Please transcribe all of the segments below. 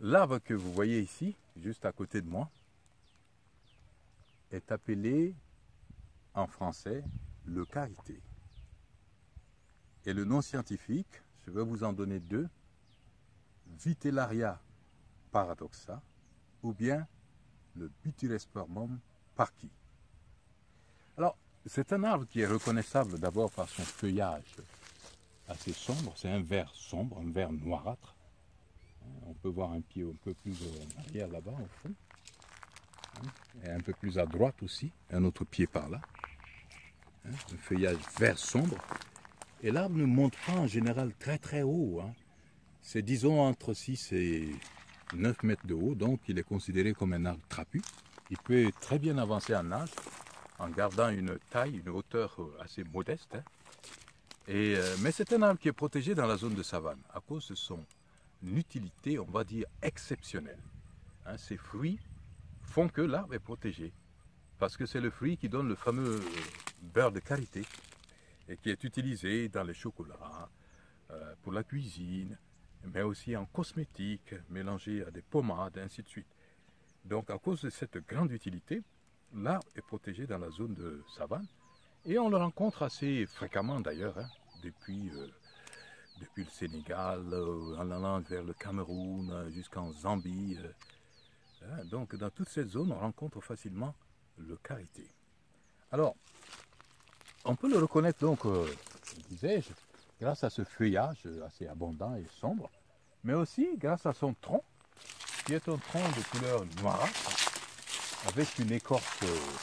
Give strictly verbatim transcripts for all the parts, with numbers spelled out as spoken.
L'arbre que vous voyez ici, juste à côté de moi, est appelé en français le karité. Et le nom scientifique, je vais vous en donner deux, Vitellaria paradoxa ou bien le Butyrespermum parkii. Alors, c'est un arbre qui est reconnaissable d'abord par son feuillage assez sombre, c'est un vert sombre, un vert noirâtre. On peut voir un pied un peu plus en arrière là-bas au fond, et un peu plus à droite aussi, un autre pied par là. Un feuillage vert sombre. Et l'arbre ne monte pas en général très très haut. Hein. C'est disons entre six et neuf mètres de haut, donc il est considéré comme un arbre trapu. Il peut très bien avancer en âge en gardant une taille, une hauteur assez modeste. Hein. Et, euh, mais c'est un arbre qui est protégé dans la zone de savane à cause de son utilité, on va dire, exceptionnelle. Hein, ces fruits font que l'arbre est protégé parce que c'est le fruit qui donne le fameux beurre de karité et qui est utilisé dans les chocolats, euh, pour la cuisine, mais aussi en cosmétique, mélangé à des pommades, ainsi de suite. Donc à cause de cette grande utilité, l'arbre est protégé dans la zone de savane et on le rencontre assez fréquemment d'ailleurs, hein, depuis, euh, depuis le Sénégal, euh, en allant vers le Cameroun, euh, jusqu'en Zambie. Euh, hein, donc dans toute cette zone, on rencontre facilement le karité. Alors, on peut le reconnaître donc, euh, disais-je, grâce à ce feuillage assez abondant et sombre, mais aussi grâce à son tronc, qui est un tronc de couleur noirâtre, avec une écorce,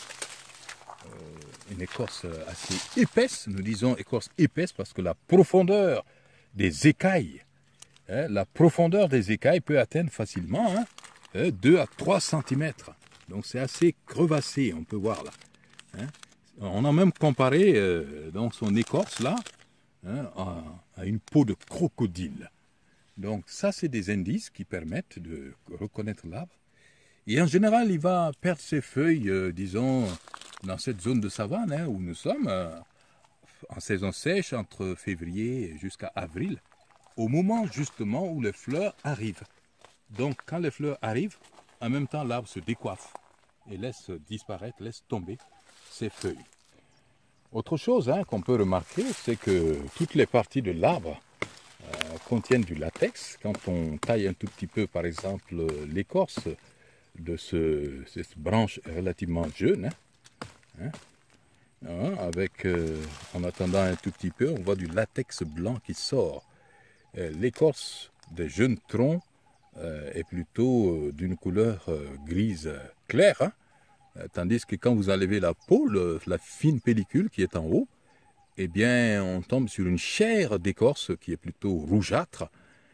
euh, une écorce assez épaisse. Nous disons écorce épaisse parce que la profondeur des écailles, hein, la profondeur des écailles peut atteindre facilement hein, deux à trois centimètres. Donc c'est assez crevassé, on peut voir là. Hein. On a même comparé euh, donc son écorce là hein, à, à une peau de crocodile. Donc ça c'est des indices qui permettent de reconnaître l'arbre. Et en général, il va perdre ses feuilles, euh, disons, dans cette zone de savane hein, où nous sommes, euh, en saison sèche, entre février jusqu'à avril, au moment justement où les fleurs arrivent. Donc, quand les fleurs arrivent, en même temps, l'arbre se décoiffe et laisse disparaître, laisse tomber ses feuilles. Autre chose hein, qu'on peut remarquer, c'est que toutes les parties de l'arbre euh, contiennent du latex. Quand on taille un tout petit peu, par exemple, l'écorce de ce, cette branche relativement jeune, hein, hein, avec, euh, en attendant un tout petit peu, on voit du latex blanc qui sort. Euh, l'écorce des jeunes troncs euh, est plutôt euh, d'une couleur euh, grise claire, hein, euh, tandis que quand vous enlevez la peau, le, la fine pellicule qui est en haut, eh bien, on tombe sur une chair d'écorce qui est plutôt rougeâtre,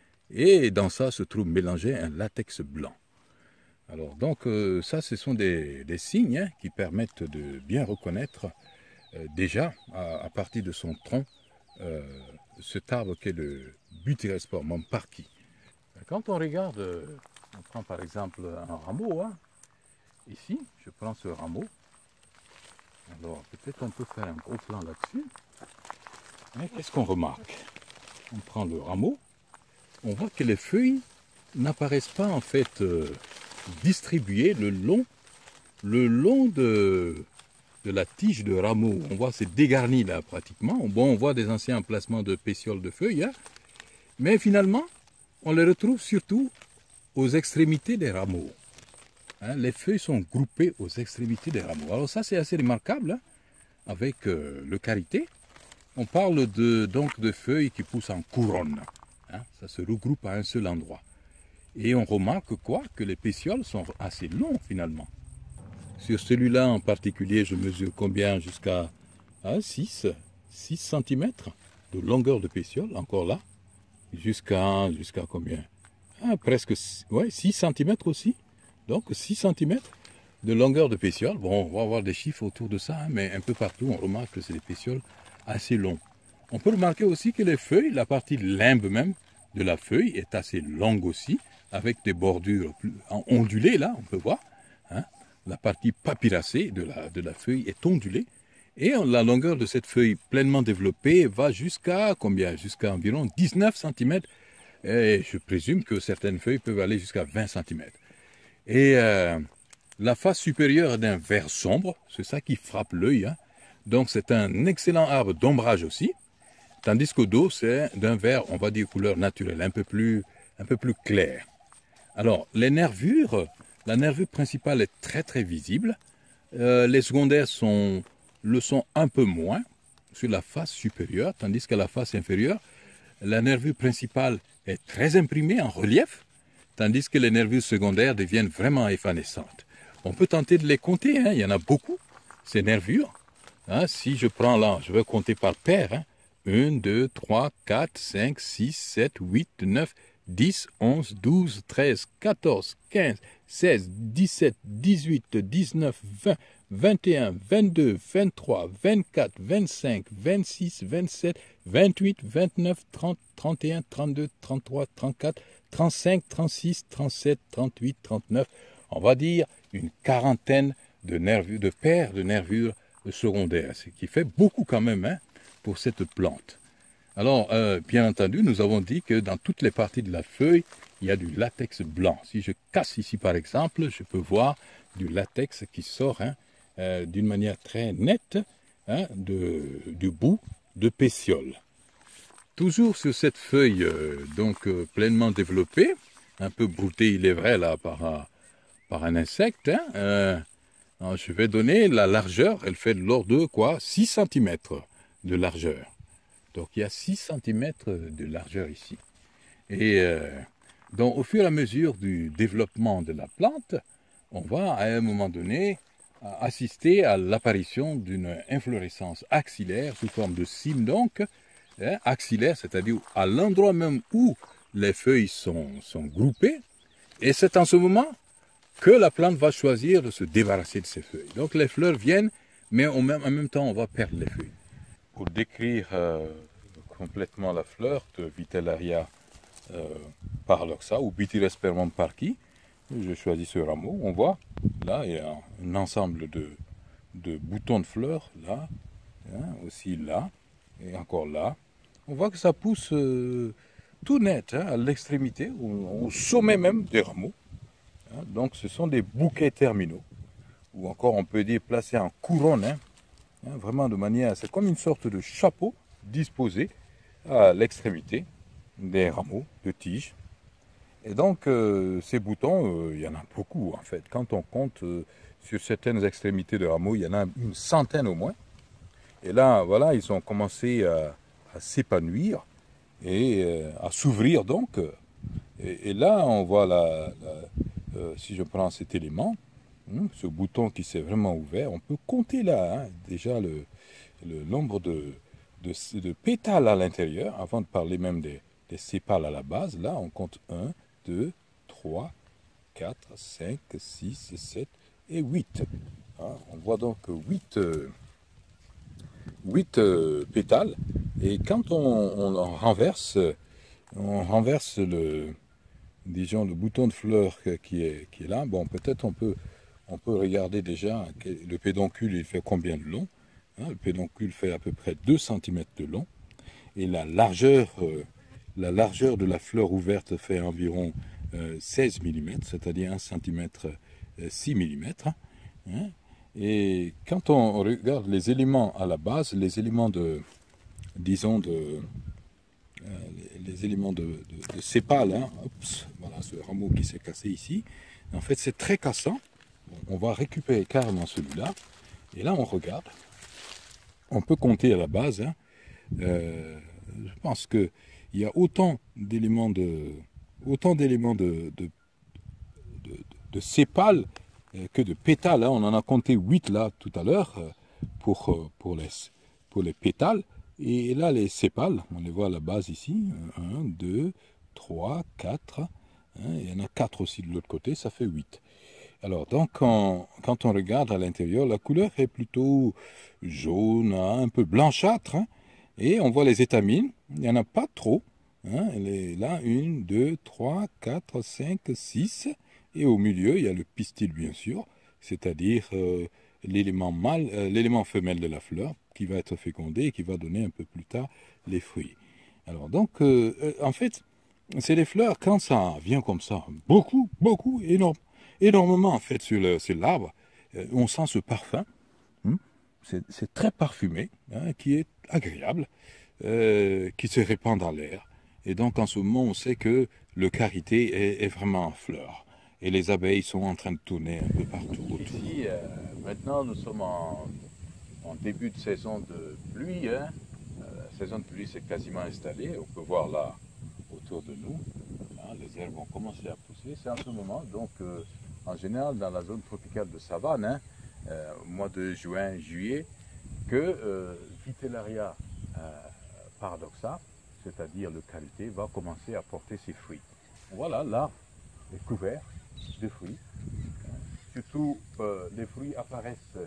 et dans ça se trouve mélangé un latex blanc. Alors donc euh, ça ce sont des, des signes hein, qui permettent de bien reconnaître euh, déjà à, à partir de son tronc euh, cet arbre qu'est le Butyrespermum parkii. Quand on regarde, euh, on prend par exemple un rameau, hein, ici je prends ce rameau, alors peut-être on peut faire un gros plan là-dessus, mais qu'est-ce qu'on remarque? On prend le rameau, on voit que les feuilles n'apparaissent pas en fait euh, distribuées le long, le long de, de la tige de rameau. On voit c'est dégarni là pratiquement. Bon, on voit des anciens emplacements de pétioles de feuilles, hein, mais finalement, on les retrouve surtout aux extrémités des rameaux. Hein, les feuilles sont groupées aux extrémités des rameaux. Alors ça, c'est assez remarquable hein, avec euh, le karité. On parle de, donc de feuilles qui poussent en couronne. Hein, ça se regroupe à un seul endroit. Et on remarque quoi? Que les pétioles sont assez longs finalement. Sur celui-là en particulier, je mesure combien? Jusqu'à six centimètres de longueur de pétiole, encore là. Jusqu'à jusqu'à combien? ah, Presque ouais, six centimètres aussi. Donc six centimètres de longueur de pétiole. Bon, on va avoir des chiffres autour de ça, hein, mais un peu partout, on remarque que c'est des pétioles assez longs. On peut remarquer aussi que les feuilles, la partie limbe même de la feuille est assez longue aussi, avec des bordures plus ondulées, là, on peut voir. Hein. La partie papyracée de la, de la feuille est ondulée. Et la longueur de cette feuille pleinement développée va jusqu'à combien? Jusqu'à environ dix-neuf centimètres et je présume que certaines feuilles peuvent aller jusqu'à vingt centimètres. Et euh, la face supérieure est d'un vert sombre, c'est ça qui frappe l'œil, hein. Donc c'est un excellent arbre d'ombrage aussi, tandis qu'au dos c'est d'un vert, on va dire couleur naturelle, un peu plus, un peu plus clair. Alors les nervures, la nervure principale est très très visible, euh, les secondaires sont, le sont un peu moins sur la face supérieure, tandis qu'à la face inférieure, la nervure principale est très imprimée en relief, tandis que les nervures secondaires deviennent vraiment évanescentes. On peut tenter de les compter, hein, il y en a beaucoup, ces nervures. Hein, si je prends là, je vais compter par paire. Hein. un, deux, trois, quatre, cinq, six, sept, huit, neuf, dix, onze, douze, treize, quatorze, quinze, seize, dix-sept, dix-huit, dix-neuf, vingt, vingt et un, vingt-deux, vingt-trois, vingt-quatre, vingt-cinq, vingt-six, vingt-sept, vingt-huit, vingt-neuf, trente, trente et un, trente-deux, trente-trois, trente-quatre, trente-cinq, trente-six, trente-sept, trente-huit, trente-neuf. On va dire une quarantaine de nervures, de paires de nervures secondaires, ce qui fait beaucoup quand même, hein, pour cette plante. Alors, euh, bien entendu, nous avons dit que dans toutes les parties de la feuille, il y a du latex blanc. Si je casse ici, par exemple, je peux voir du latex qui sort, hein, euh, d'une manière très nette, hein, de, du bout de pétiole. Toujours sur cette feuille, euh, donc euh, pleinement développée, un peu broutée, il est vrai, là, par un, par un insecte, hein, euh, alors, je vais donner la largeur, elle fait de l'ordre de quoi, six centimètres de largeur. Donc il y a six centimètres de largeur ici. Et euh, donc au fur et à mesure du développement de la plante, on va à un moment donné assister à l'apparition d'une inflorescence axillaire sous forme de cyme donc, hein, axillaire, c'est-à-dire à l'endroit même où les feuilles sont, sont groupées. Et c'est en ce moment que la plante va choisir de se débarrasser de ses feuilles. Donc les fleurs viennent, mais en même, en même temps, on va perdre les feuilles. Pour décrire euh, complètement la fleur de Vitellaria euh, paradoxa ou Butyrespermum parki, je choisis ce rameau. On voit, là, il y a un ensemble de, de boutons de fleurs, là, hein, aussi là, et encore là. On voit que ça pousse euh, tout net, hein, à l'extrémité, au, au sommet même des rameaux. Donc ce sont des bouquets terminaux, ou encore on peut dire placés en couronne, hein, hein, vraiment de manière, c'est comme une sorte de chapeau disposé à l'extrémité des rameaux de tiges. Et donc euh, ces boutons, euh, il y en a beaucoup en fait. Quand on compte euh, sur certaines extrémités de rameaux, il y en a une centaine au moins. Et là, voilà, ils ont commencé à, à s'épanouir et euh, à s'ouvrir donc. Et, et là, on voit la... la Euh, si je prends cet élément, hein, ce bouton qui s'est vraiment ouvert, on peut compter là, hein, déjà le, le nombre de, de, de pétales à l'intérieur, avant de parler même des, des sépales à la base. Là, on compte un, deux, trois, quatre, cinq, six, sept et huit. Hein, on voit donc huit, euh, huit euh, pétales. Et quand on, on renverse, on renverse le... disons le bouton de fleur qui est, qui est là, bon peut-être on peut, on peut regarder déjà le pédoncule il fait combien de long, hein, le pédoncule fait à peu près deux centimètres de long, et la largeur, euh, la largeur de la fleur ouverte fait environ euh, seize millimètres, c'est-à-dire un centimètre, euh, six millimètres, hein, et quand on regarde les éléments à la base, les éléments de, disons de... Les, les éléments de, de, de sépales, hein. Oups, voilà ce rameau qui s'est cassé ici. En fait, c'est très cassant. Bon, on va récupérer carrément celui-là. Et là, on regarde. On peut compter à la base. Hein. Euh, je pense qu'il y a autant d'éléments de, autant d'éléments de, de, de, de sépales que de pétales. Hein. On en a compté huit là tout à l'heure pour, pour, les, pour les pétales. Et là, les sépales, on les voit à la base ici, un, deux, trois, quatre, hein, il y en a quatre aussi de l'autre côté, ça fait huit. Alors, donc, quand, quand on regarde à l'intérieur, la couleur est plutôt jaune, un peu blanchâtre, hein, et on voit les étamines, il n'y en a pas trop, hein, elle est là, une, deux, trois, quatre, cinq, six, et au milieu, il y a le pistil, bien sûr, c'est-à-dire euh, l'élément mâle, euh, l'élément femelle de la fleur, qui va être fécondé et qui va donner un peu plus tard les fruits. Alors donc, euh, en fait, c'est des fleurs, quand ça vient comme ça, beaucoup, beaucoup, énorme, énormément en fait sur le- sur l'arbre, euh, on sent ce parfum. Hmm. C'est c'est très parfumé, hein, qui est agréable, euh, qui se répand dans l'air. Et donc en ce moment, on sait que le karité est, est vraiment en fleurs. Et les abeilles sont en train de tourner un peu partout autour. Ici, euh, maintenant, nous sommes en, en début de saison de pluie. Hein. Euh, la saison de pluie s'est quasiment installée. On peut voir là, autour de nous, hein, les herbes vont commencer à pousser. C'est en ce moment, donc euh, en général, dans la zone tropicale de savane, hein, euh, au mois de juin, juillet, que euh, Vitellaria euh, paradoxa, c'est-à-dire le karité, va commencer à porter ses fruits. Voilà, l'arbre est couvert de fruits. Surtout, euh, les fruits apparaissent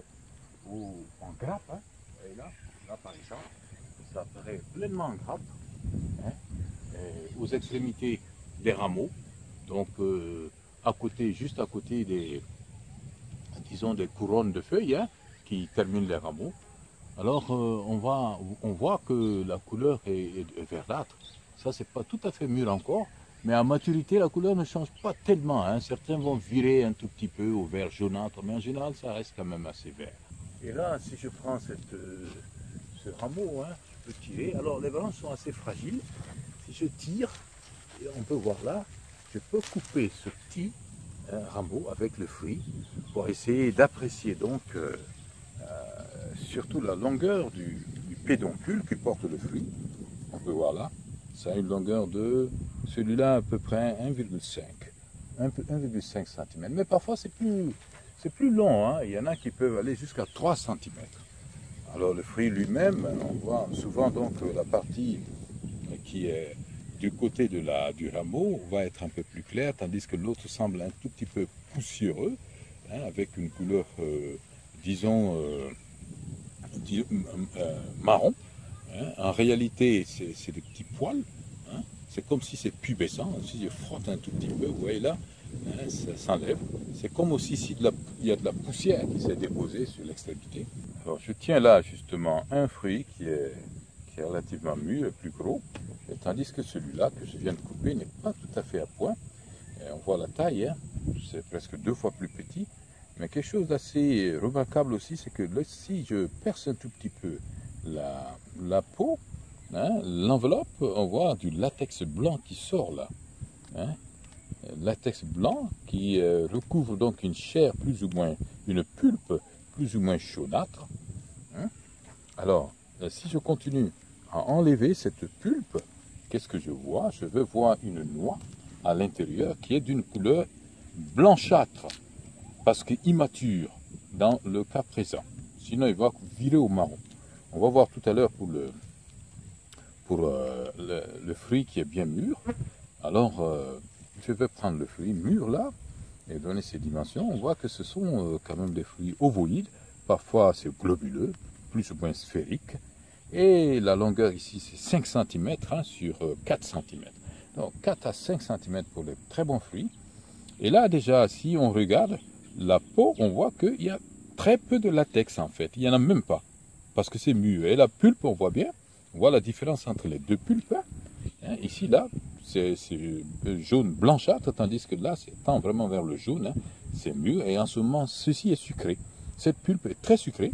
ou en grappe. Hein. Et là, là, par exemple, ça apparaît pleinement en grappe. Hein. Aux extrémités des rameaux, donc euh, à côté, juste à côté des, disons, des couronnes de feuilles, hein, qui terminent les rameaux. Alors euh, on, va, on voit que la couleur est, est, est verdâtre. Ça, c'est pas tout à fait mûr encore, mais à maturité, la couleur ne change pas tellement. Hein. Certains vont virer un tout petit peu au vert jaunâtre, mais en général, ça reste quand même assez vert. Et là, si je prends cette, euh, ce rameau, hein, je peux tirer. Alors les branches sont assez fragiles. Si je tire, et on peut voir là, je peux couper ce petit euh, rameau avec le fruit pour essayer d'apprécier donc euh, euh, surtout la longueur du, du pédoncule qui porte le fruit. On peut voir là, ça a une longueur de celui-là à peu près un virgule cinq centimètres. Mais parfois c'est plus, c'est plus long, hein. Il y en a qui peuvent aller jusqu'à trois centimètres. Alors le fruit lui-même, on voit souvent donc la partie qui est du côté de la, du rameau va être un peu plus clair, tandis que l'autre semble un tout petit peu poussiéreux, hein, avec une couleur, euh, disons, euh, dis, euh, marron. Hein. En réalité, c'est des petits poils. Hein. C'est comme si c'est pubescent. Si je frotte un tout petit peu, vous voyez là, hein, ça s'enlève. C'est comme aussi s'il y a de la poussière qui s'est déposée sur l'extrémité. Alors je tiens là justement un fruit qui est, qui est relativement mûr et plus gros. Et tandis que celui-là que je viens de couper n'est pas tout à fait à point. Et on voit la taille, hein, c'est presque deux fois plus petit. Mais quelque chose d'assez remarquable aussi, c'est que là, si je perce un tout petit peu la, la peau, hein, l'enveloppe, on voit du latex blanc qui sort là. Hein, latex blanc qui euh, recouvre donc une chair plus ou moins, une pulpe plus ou moins jaunâtre. Hein. Alors, si je continue à enlever cette pulpe, qu'est-ce que je vois? Je veux voir une noix à l'intérieur qui est d'une couleur blanchâtre, parce que immature dans le cas présent. Sinon, il va virer au marron. On va voir tout à l'heure pour, le, pour euh, le, le fruit qui est bien mûr. Alors, euh, je vais prendre le fruit mûr là et donner ses dimensions. On voit que ce sont euh, quand même des fruits ovoïdes. Parfois, c'est globuleux, plus ou moins sphérique. Et la longueur ici, c'est cinq centimètres hein, sur quatre centimètres. Donc quatre à cinq centimètres pour les très bons fruits. Et là, déjà, si on regarde la peau, on voit qu'il y a très peu de latex en fait. Il n'y en a même pas, parce que c'est mûr. Et la pulpe, on voit bien, on voit la différence entre les deux pulpes. Hein, ici, là, c'est jaune blanchâtre, tandis que là, c'est tend vraiment vers le jaune. Hein, c'est mûr. Et en ce moment, ceci est sucré. Cette pulpe est très sucrée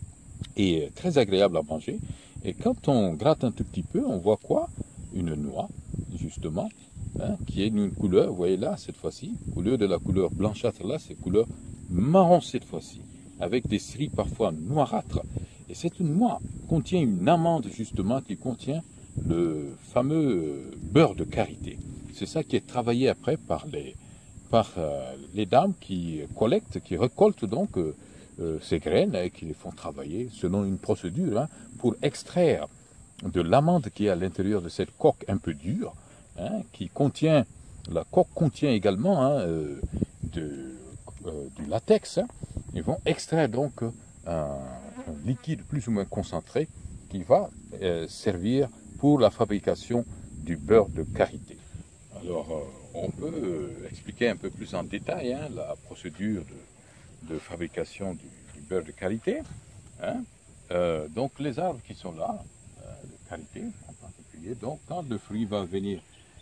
et très agréable à manger. Et quand on gratte un tout petit peu, on voit quoi? Une noix, justement, hein, qui est d'une couleur, vous voyez là, cette fois-ci, au lieu de la couleur blanchâtre là, c'est couleur marron cette fois-ci, avec des stries parfois noirâtres. Et cette noix contient une amande, justement, qui contient le fameux beurre de karité. C'est ça qui est travaillé après par les, par, euh, les dames qui collectent, qui récoltent donc euh, Euh, ces graines et qui les font travailler selon une procédure hein, pour extraire de l'amande qui est à l'intérieur de cette coque un peu dure, hein, qui contient, la coque contient également hein, euh, de, euh, du latex. Hein. Ils vont extraire donc un, un liquide plus ou moins concentré qui va euh, servir pour la fabrication du beurre de karité. Alors, euh, on peut euh, expliquer un peu plus en détail hein, la procédure de de fabrication du, du beurre de karité. Hein. Euh, donc les arbres qui sont là, euh, de karité en particulier, donc quand le fruit va venir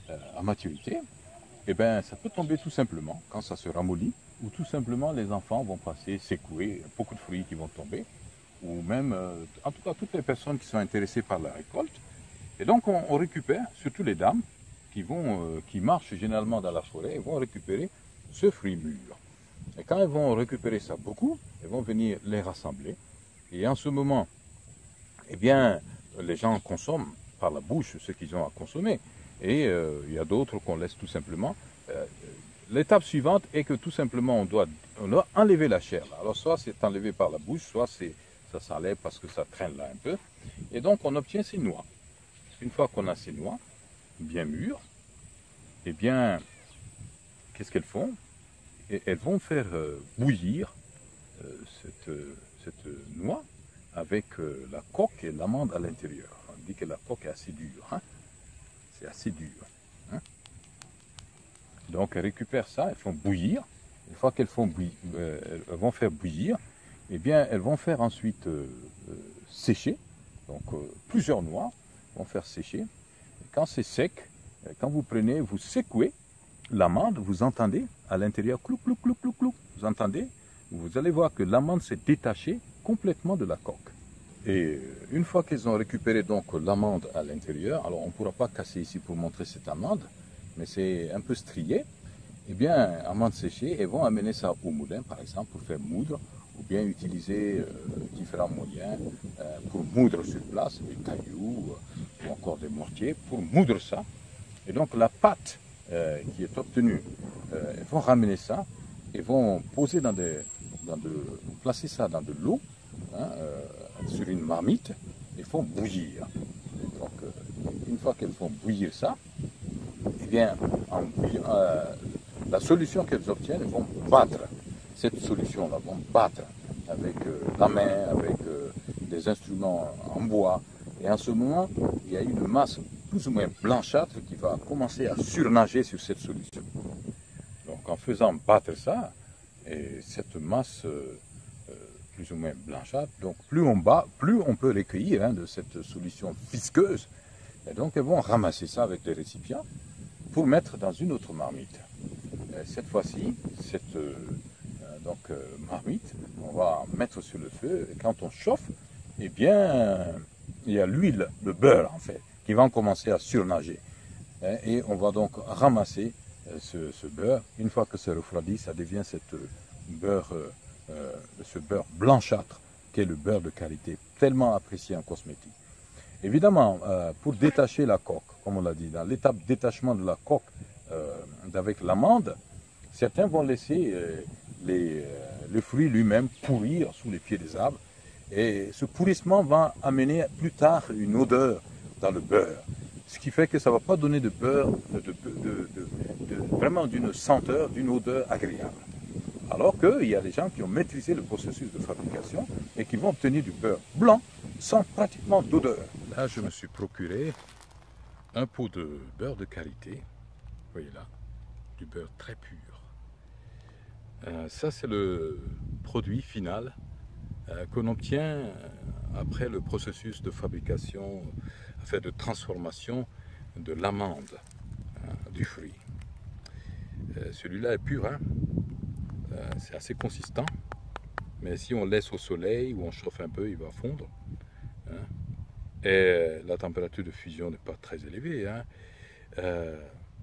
euh, à maturité, eh ben, ça peut tomber tout simplement quand ça se ramollit, ou tout simplement les enfants vont passer, secouer, beaucoup de fruits qui vont tomber, ou même, euh, en tout cas, toutes les personnes qui sont intéressées par la récolte. Et donc, on, on récupère, surtout les dames, qui, vont, euh, qui marchent généralement dans la forêt, vont récupérer ce fruit mûr. Et quand elles vont récupérer ça beaucoup, elles vont venir les rassembler. Et en ce moment, eh bien, les gens consomment par la bouche ce qu'ils ont à consommer. Et euh, il y a d'autres qu'on laisse tout simplement. Euh, L'étape suivante est que tout simplement on doit, on doit enlever la chair. Alors soit c'est enlevé par la bouche, soit ça s'enlève parce que ça traîne là un peu. Et donc on obtient ces noix. Une fois qu'on a ces noix bien mûres, eh bien, qu'est-ce qu'elles font? Et elles vont faire euh, bouillir euh, cette, euh, cette noix avec euh, la coque et l'amande à l'intérieur. On dit que la coque est assez dure. Hein? C'est assez dur. Hein? Donc elles récupèrent ça, elles font bouillir. Une fois qu'elles font bouillir, euh, elles vont faire bouillir, eh bien elles vont faire ensuite euh, euh, sécher. Donc euh, plusieurs noix vont faire sécher. Et quand c'est sec, quand vous prenez, vous secouez l'amande, vous entendez à l'intérieur clou clou clou clou clou. Vous entendez? Vous allez voir que l'amande s'est détachée complètement de la coque. Et une fois qu'ils ont récupéré donc l'amande à l'intérieur, alors on ne pourra pas casser ici pour montrer cette amande, mais c'est un peu strié, eh bien, amande séchée, elles vont amener ça au moulin, par exemple, pour faire moudre, ou bien utiliser euh, différents moyens euh, pour moudre sur place, des cailloux euh, ou encore des mortiers, pour moudre ça. Et donc la pâte euh, qui est obtenue, euh, elles vont ramener ça, et vont poser dans des, dans de, placer ça dans de l'eau, hein, euh, sur une marmite, et font bouillir. Donc euh, une fois qu'elles font bouillir ça, eh bien, en bouillant, euh, la solution qu'elles obtiennent, elles vont battre. Cette solution-là, vont battre avec euh, la main, avec euh, des instruments en bois. Et en ce moment, il y a une masse plus ou moins blanchâtre qui va commencer à surnager sur cette solution. Donc en faisant battre ça, et cette masse euh, euh, plus ou moins blanchâtre, donc plus on bat, plus on peut recueillir hein, de cette solution visqueuse. Et donc elles vont ramasser ça avec des récipients pour mettre dans une autre marmite. Et cette fois-ci, cette euh, donc, euh, marmite, on va mettre sur le feu, et quand on chauffe, eh bien, il y a l'huile, le beurre en fait, qui va commencer à surnager. Et on va donc ramasser ce, ce beurre. Une fois que c'est refroidi, ça devient cette beurre, euh, ce beurre blanchâtre, qui est le beurre de karité, tellement apprécié en cosmétique. Évidemment, euh, pour détacher la coque, comme on l'a dit, dans l'étape détachement de la coque euh, avec l'amande, certains vont laisser euh, les, euh, le fruit lui-même pourrir sous les pieds des arbres. Et ce pourrissement va amener plus tard une odeur dans le beurre. Ce qui fait que ça ne va pas donner de beurre, de, de, de, de, de, vraiment d'une senteur, d'une odeur agréable. Alors qu'il y a des gens qui ont maîtrisé le processus de fabrication et qui vont obtenir du beurre blanc sans pratiquement d'odeur. Là, je me suis procuré un pot de beurre de karité. Vous voyez là, du beurre très pur. Euh, ça, c'est le produit final euh, qu'on obtient après le processus de fabrication, enfin de transformation de l'amande, hein, du fruit. Euh, Celui-là est pur, hein. euh, c'est assez consistant, mais si on laisse au soleil ou on chauffe un peu, il va fondre. Hein. Et la température de fusion n'est pas très élevée. Hein. Euh,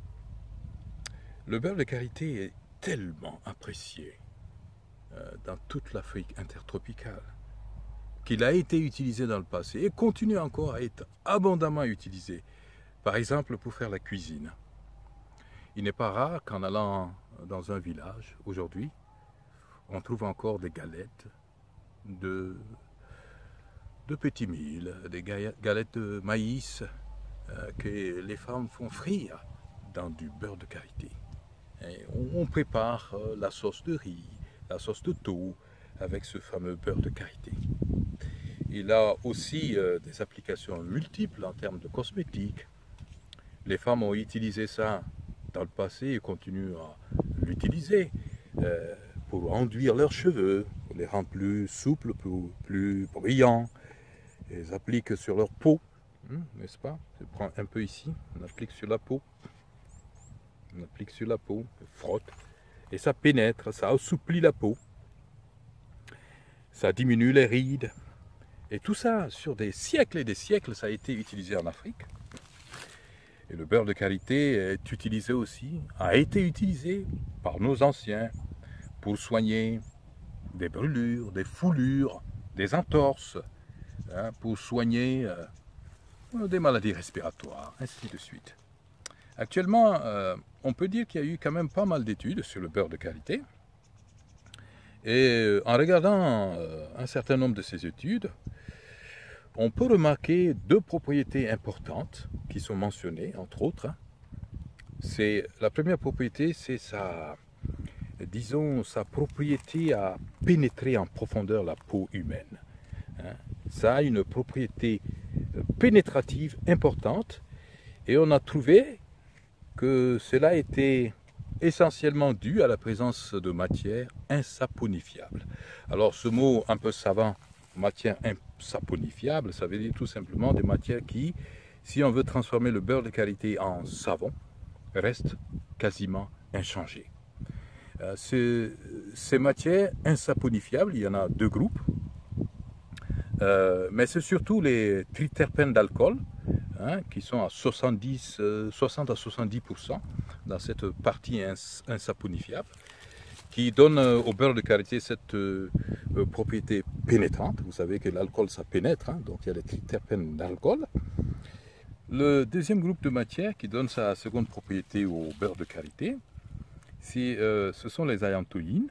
le beurre de karité est tellement apprécié euh, dans toute l'Afrique intertropicale qu'il a été utilisé dans le passé et continue encore à être abondamment utilisé, par exemple pour faire la cuisine. Il n'est pas rare qu'en allant dans un village aujourd'hui, on trouve encore des galettes de, de petits milles, des galettes de maïs euh, que les femmes font frire dans du beurre de karité. Et on, on prépare euh, la sauce de riz, la sauce de thon avec ce fameux beurre de karité. Il a aussi euh, des applications multiples en termes de cosmétiques. Les femmes ont utilisé ça dans le passé et continuent à l'utiliser euh, pour enduire leurs cheveux, pour les rendre plus souples, plus, plus brillants. Ils appliquent sur leur peau, hein, n'est-ce pas? Je prends un peu ici, on applique sur la peau. On applique sur la peau, on frotte, et ça pénètre, ça assouplit la peau, ça diminue les rides. Et tout ça, sur des siècles et des siècles, ça a été utilisé en Afrique. Et le beurre de karité est utilisé aussi, a été utilisé par nos anciens pour soigner des brûlures, des foulures, des entorses, hein, pour soigner euh, des maladies respiratoires, ainsi de suite. Actuellement, euh, on peut dire qu'il y a eu quand même pas mal d'études sur le beurre de karité. Et en regardant euh, un certain nombre de ces études, on peut remarquer deux propriétés importantes qui sont mentionnées, entre autres. C'est, la première propriété, c'est sa, disons, sa propriété à pénétrer en profondeur la peau humaine. Hein. Ça a une propriété pénétrative importante et on a trouvé que cela était essentiellement dû à la présence de matières insaponifiables. Alors ce mot un peu savant, matière insaponifiable, ça veut dire tout simplement des matières qui, si on veut transformer le beurre de karité en savon, restent quasiment inchangées. Euh, ces, ces matières insaponifiables, il y en a deux groupes, euh, mais c'est surtout les triterpènes d'alcool, hein, qui sont à soixante-dix, euh, soixante à soixante-dix pour cent dans cette partie ins, insaponifiable, qui donne euh, au beurre de karité cette euh, euh, propriété pénétrante. Vous savez que l'alcool, ça pénètre, hein, donc il y a les triterpènes d'alcool. Le deuxième groupe de matières qui donne sa seconde propriété au beurre de karité, c'est, euh, ce sont les aiantoïnes,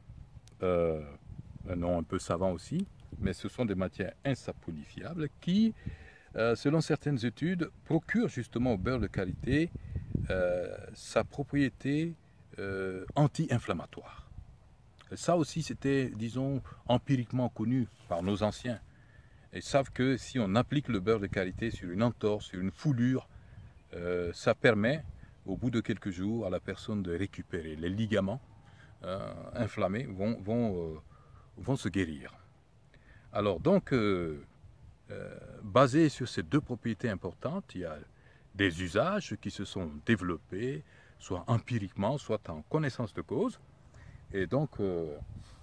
euh, un nom un peu savant aussi, mais ce sont des matières insaponifiables qui, euh, selon certaines études, procurent justement au beurre de karité euh, sa propriété euh, anti-inflammatoire. Ça aussi, c'était, disons, empiriquement connu par nos anciens. Ils savent que si on applique le beurre de karité sur une entorse, sur une foulure, euh, ça permet, au bout de quelques jours, à la personne de récupérer. Les ligaments euh, inflammés vont, vont, euh, vont se guérir. Alors donc, euh, euh, basé sur ces deux propriétés importantes, il y a des usages qui se sont développés, soit empiriquement, soit en connaissance de cause. Et donc, euh,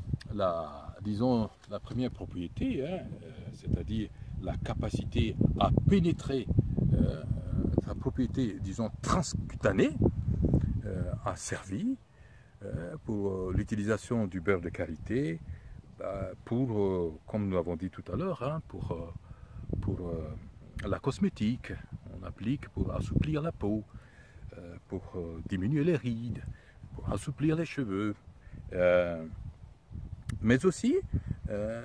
la, disons, la première propriété, hein, euh, c'est-à-dire la capacité à pénétrer, euh, sa propriété, disons, transcutanée, euh, a servi euh, pour euh, l'utilisation du beurre de karité, bah, pour, euh, comme nous l'avons dit tout à l'heure, hein, pour, euh, pour euh, la cosmétique. On applique pour assouplir la peau, euh, pour euh, diminuer les rides, pour assouplir les cheveux. Euh, mais aussi, euh,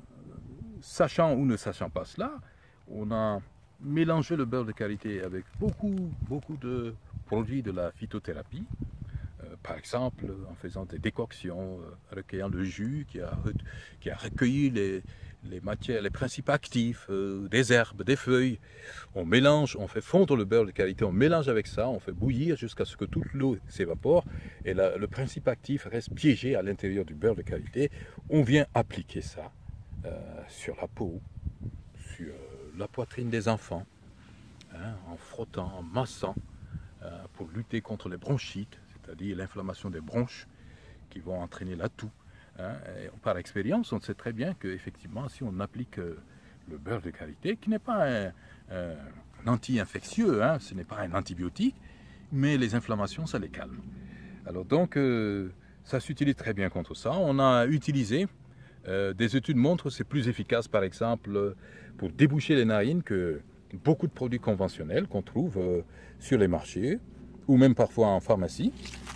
sachant ou ne sachant pas cela, on a mélangé le beurre de karité avec beaucoup, beaucoup de produits de la phytothérapie. Euh, par exemple, en faisant des décoctions, euh, recueillant le jus qui a, qui a recueilli les, les matières, les principes actifs, euh, des herbes, des feuilles. On mélange, on fait fondre le beurre de karité, on mélange avec ça, on fait bouillir jusqu'à ce que toute l'eau s'évapore et la, le principe actif reste piégé à l'intérieur du beurre de karité. On vient appliquer ça euh, sur la peau, sur la poitrine des enfants, hein, en frottant, en massant, euh, pour lutter contre les bronchites, c'est-à-dire l'inflammation des bronches qui vont entraîner la toux. Hein. Et par expérience, on sait très bien qu'effectivement, si on applique euh, le beurre de karité, qui n'est pas un, un, un anti-infectieux, hein, ce n'est pas un antibiotique, mais les inflammations, ça les calme. Alors donc, euh, ça s'utilise très bien contre ça. On a utilisé, euh, des études montrent que c'est plus efficace, par exemple, pour déboucher les narines que beaucoup de produits conventionnels qu'on trouve euh, sur les marchés, ou même parfois en pharmacie.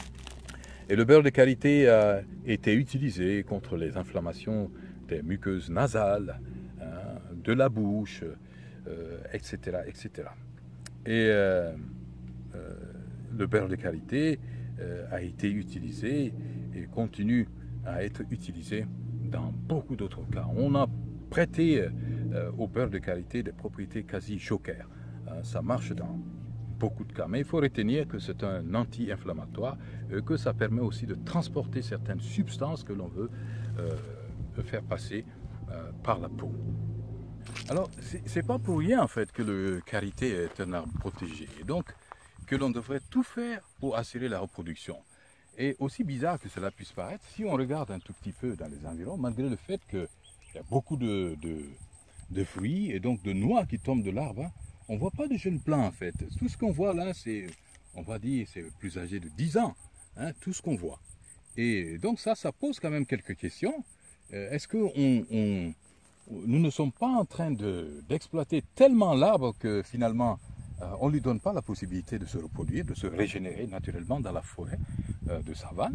Et le beurre de karité a été utilisé contre les inflammations des muqueuses nasales, hein, de la bouche, euh, et cetera, et cetera. Et euh, euh, le beurre de karité euh, a été utilisé et continue à être utilisé dans beaucoup d'autres cas. On a prêté euh, au beurre de karité des propriétés quasi joker. Euh, ça marche dans beaucoup de cas, mais il faut retenir que c'est un anti-inflammatoire, euh, que ça permet aussi de transporter certaines substances que l'on veut euh, faire passer euh, par la peau. Alors, c'est pas pour rien en fait que le karité est un arbre protégé. Et donc, que l'on devrait tout faire pour assurer la reproduction. Et aussi bizarre que cela puisse paraître, si on regarde un tout petit peu dans les environs, malgré le fait qu'il y a beaucoup de, de, de fruits et donc de noix qui tombent de l'arbre, hein, on ne voit pas de jeunes plants en fait. Tout ce qu'on voit là, c'est, on va dire, c'est plus âgé de dix ans, hein, tout ce qu'on voit. Et donc ça, ça pose quand même quelques questions. Euh, Est-ce que on, on, nous ne sommes pas en train d'exploiter tellement l'arbre que finalement, euh, on ne lui donne pas la possibilité de se reproduire, de se régénérer naturellement dans la forêt euh, de savane?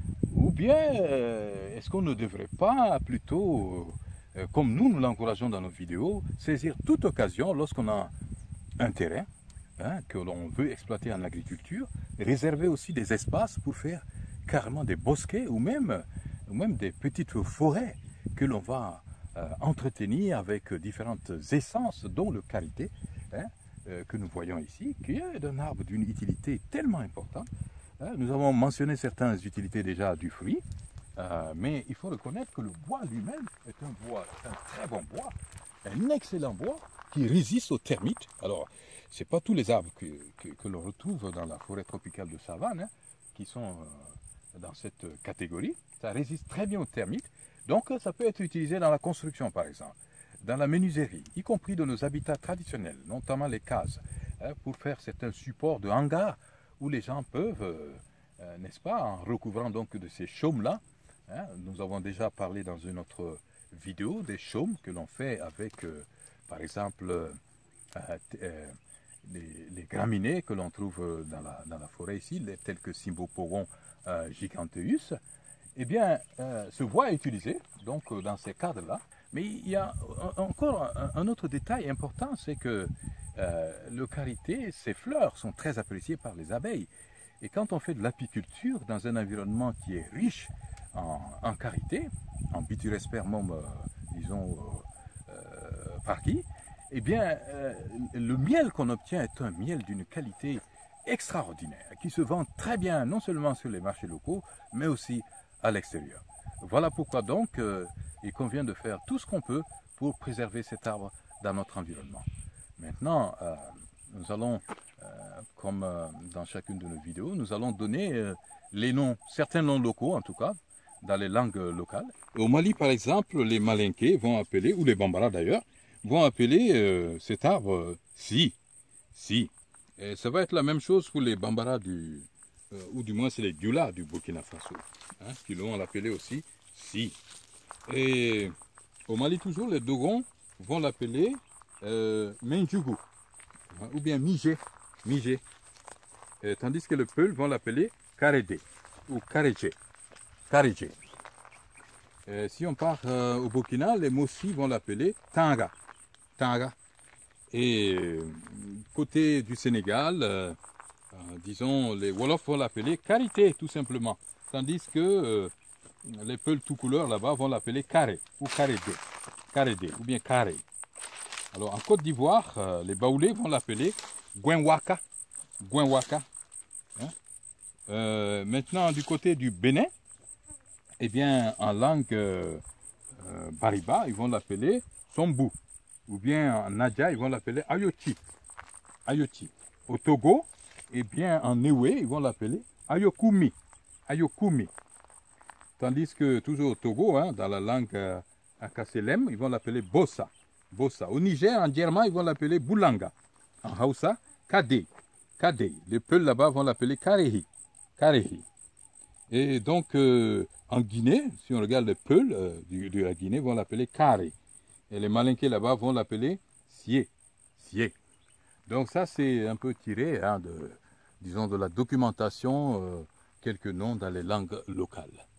Ou bien, euh, est-ce qu'on ne devrait pas plutôt, euh, comme nous, nous l'encourageons dans nos vidéos, saisir toute occasion lorsqu'on a un terrain hein, que l'on veut exploiter en agriculture, réserver aussi des espaces pour faire carrément des bosquets ou même, ou même des petites forêts que l'on va euh, entretenir avec différentes essences, dont le karité, hein, euh, que nous voyons ici, qui est un arbre d'une utilité tellement importante. Hein. Nous avons mentionné certaines utilités déjà du fruit, euh, mais il faut reconnaître que le bois lui-même est un bois, un très bon bois, un excellent bois qui résiste aux termites. Alors, ce n'est pas tous les arbres que, que, que l'on retrouve dans la forêt tropicale de savane hein, qui sont euh, dans cette catégorie. Ça résiste très bien aux termites. Donc, ça peut être utilisé dans la construction, par exemple, dans la menuiserie, y compris dans nos habitats traditionnels, notamment les cases, hein, pour faire certains supports de hangars où les gens peuvent, euh, euh, n'est-ce pas, en recouvrant donc de ces chaumes-là. Hein, nous avons déjà parlé dans une autre vidéo des chaumes que l'on fait avec, euh, par exemple, euh, euh, les, les graminées que l'on trouve dans la, dans la forêt ici, les, tels que Cymbopogon euh, giganteus. Eh bien, euh, ce bois est utilisé donc, euh, dans ces cadres-là. Mais il y a encore un, un autre détail important, c'est que euh, le karité, ses fleurs sont très appréciées par les abeilles. Et quand on fait de l'apiculture dans un environnement qui est riche en, en karité, en Butyrespermum, euh, disons, euh, euh, parki, eh bien, euh, le miel qu'on obtient est un miel d'une qualité extraordinaire, qui se vend très bien, non seulement sur les marchés locaux, mais aussi à l'extérieur. Voilà pourquoi donc euh, il convient de faire tout ce qu'on peut pour préserver cet arbre dans notre environnement. Maintenant, euh, nous allons, euh, comme euh, dans chacune de nos vidéos, nous allons donner euh, les noms, certains noms locaux en tout cas, dans les langues locales. Au Mali par exemple, les Malinké vont appeler, ou les Bambara d'ailleurs, vont appeler euh, cet arbre euh, si, si. Et ça va être la même chose pour les Bambara du... Euh, ou du moins c'est les Dioula du Burkina Faso, hein, qui l'ont appelé aussi si. Et au Mali toujours, les Dogons vont l'appeler euh, Menjugu, hein, ou bien Mijé, Mijé. Et, tandis que le Peul vont l'appeler Karédé, ou Karédjé, Karédjé. Et si on part euh, au Burkina, les Mossi vont l'appeler Tanga, Tanga. Et euh, côté du Sénégal, euh, Euh, disons, les Wolofs vont l'appeler karité, tout simplement. Tandis que euh, les Peuls tout couleur là-bas vont l'appeler carré, ou carédé, carédé, ou bien carré. Alors en Côte d'Ivoire, euh, les Baoulés vont l'appeler Gwenwaka, Gwenwaka. Hein? Euh, maintenant, du côté du Bénin, eh bien, en langue euh, euh, bariba, ils vont l'appeler Sombu. Ou bien en Nadja, ils vont l'appeler Ayoti. Ayoti. Au Togo, eh bien, en Ewe, ils vont l'appeler Ayokumi. Ayokumi. Tandis que, toujours au Togo, hein, dans la langue euh, Akaselem, ils vont l'appeler Bossa. Bossa. Au Niger, en Djerma, ils vont l'appeler Boulanga. En Hausa, Kade. Kade. Les Peuls là-bas vont l'appeler Karehi. Karehi. Et donc, euh, en Guinée, si on regarde les Peuls euh, de, de la Guinée, vont l'appeler Kare. Et les Malinké là-bas vont l'appeler Sié. Sié. Donc ça, c'est un peu tiré, hein, de, disons, de la documentation, euh, quelques noms dans les langues locales.